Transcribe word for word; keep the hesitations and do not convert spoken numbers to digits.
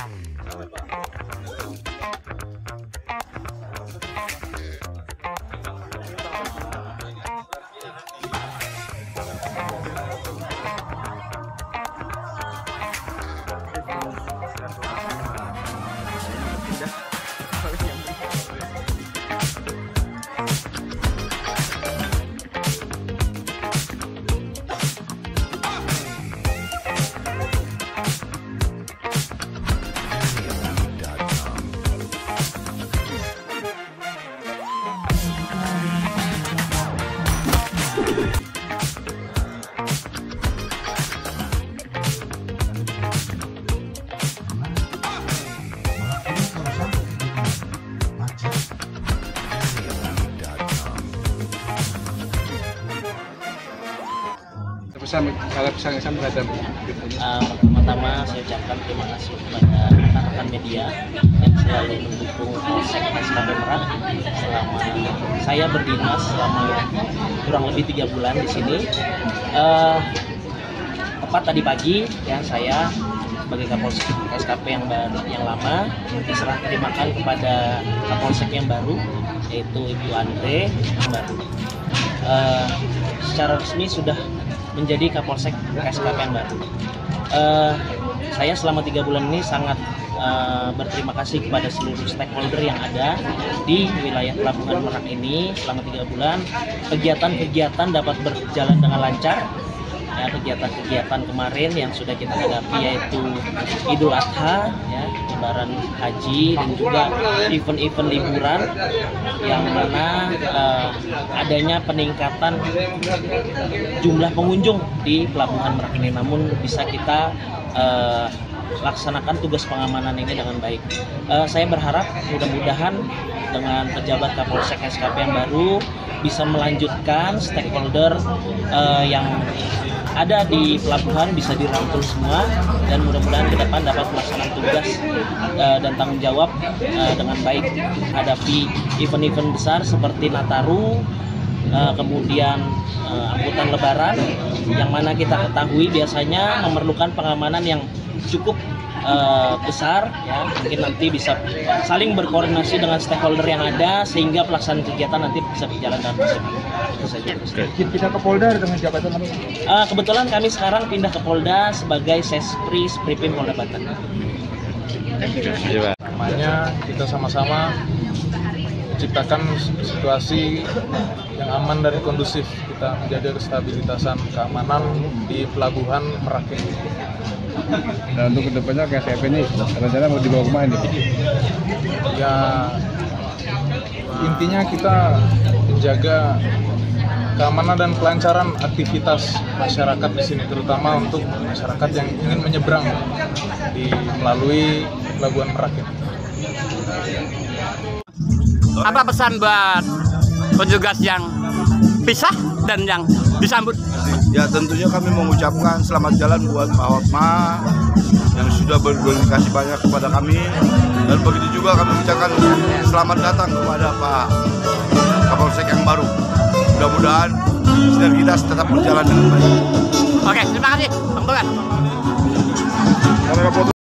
Pesan, kalau pesan-pesan terhadap uh, pertama-tama saya ucapkan terima kasih kepada rekan-rekan media yang selalu mendukung Polsek S K P Merak selama saya berdinas selama kurang lebih tiga bulan di sini. Uh, tepat tadi pagi ya saya sebagai Kapolsek S K P yang baru, yang lama diserah terimakan kepada Kapolsek yang baru yaitu Ibu Andre yang baru. Uh, secara resmi sudah menjadi Kapolsek S K P yang baru. Uh, saya selama tiga bulan ini sangat uh, berterima kasih kepada seluruh stakeholder yang ada di wilayah Pelabuhan Merak ini. Selama tiga bulan kegiatan-kegiatan dapat berjalan dengan lancar. Ya, kegiatan-kegiatan kemarin yang sudah kita hadapi yaitu Idul Adha, ya, Lebaran Haji dan juga event-event liburan yang mana uh, adanya peningkatan jumlah pengunjung di Pelabuhan Merak ini, namun bisa kita uh, laksanakan tugas pengamanan ini dengan baik. Uh, saya berharap mudah-mudahan dengan pejabat Kapolsek S K P yang baru bisa melanjutkan stakeholder uh, yang ada di pelabuhan bisa dirangkul semua dan mudah-mudahan ke depan dapat melaksanakan tugas uh, dan tanggung jawab uh, dengan baik hadapi event-event besar seperti Nataru, uh, kemudian uh, angkutan Lebaran yang mana kita ketahui biasanya memerlukan pengamanan yang cukup uh, besar, ya, mungkin nanti bisa saling berkoordinasi dengan stakeholder yang ada sehingga pelaksanaan kegiatan nanti bisa berjalan dengan maksimal. Itu saja. Pindah ke Polda dengan jabatan apa? Uh, kebetulan kami sekarang pindah ke Polda sebagai Sespri Spripim Polda Banten. Namanya kita sama-sama menciptakan situasi yang aman dan kondusif. Kita menjaga kestabilitasan keamanan di Pelabuhan Merak ini. Nah, untuk kedepannya K S P ini rencana mau dibawa kemana nih? Ya, intinya kita menjaga keamanan dan kelancaran aktivitas masyarakat di sini, terutama untuk masyarakat yang ingin menyeberang di melalui Pelabuhan Merak ini. Apa pesan buat petugas yang pisah dan yang disambut? Ya, tentunya kami mengucapkan selamat jalan buat Pak Hotma yang sudah berkomunikasi banyak kepada kami, dan begitu juga kami mengucapkan selamat datang kepada Pak Kapolsek yang baru. Mudah-mudahan sinergitas tetap berjalan dengan baik. Oke, terima kasih Bang Togar.